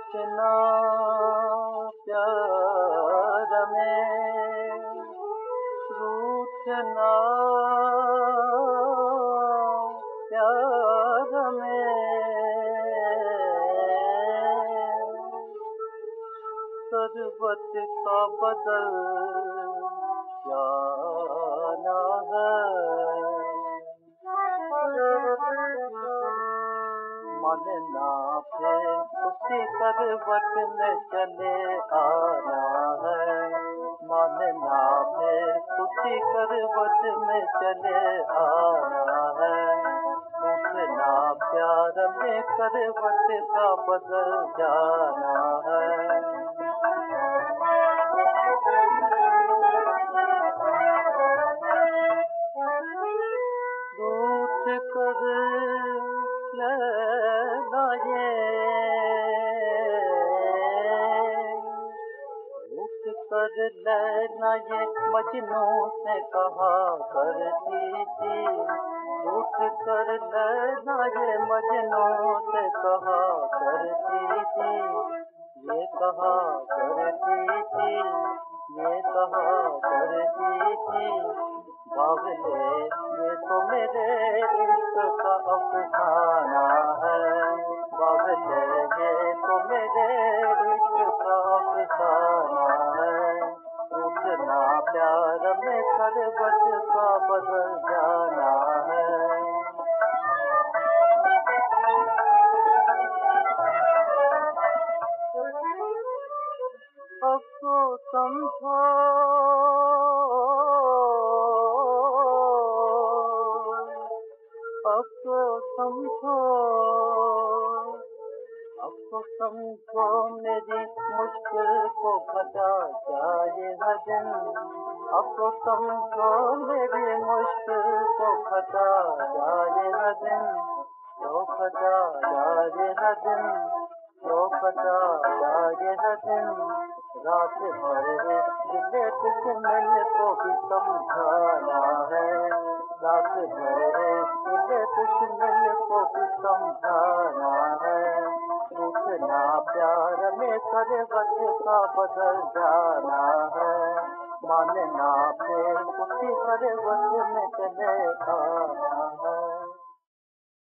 रूठना प्यार में, रूठना प्यार में, शरबत का बदल जाना है। मानना फिर उसी करवट में चले आना है। मानना फिर उसी करवट में चले आना है। रूठना प्यार में करवट का बदल जाना है। रूठ कर लेना ये, रूठ कर लेना ये मजनू से कहा करती थी। रूठ कर लेना ये मजनू से कहा करती थी। ये कहा करती थी, ये कहा करती थी। बावले ये तो मेरे इश्क का अफसाना है। बावले ये तो मेरे इश्क का अफसाना है। रूठना प्यार में करवट का बदल जाना है। अब तो समझो अब तो समझो, अब तो समझो मेरी मुश्किल को घटा जाए हजन। अब तो समझो मेरी मुश्किल को घटा जाए हजन। तो घटा जाए हजन, तो घटा जाए हजन। रात भर दिले दुश्मन को भी समझाना है। रात भर दिले दुश्मन को भी समझाना है। रूठना प्यार में करवट का बदल जाना है। मानना फिर उसी करवट में चले आना।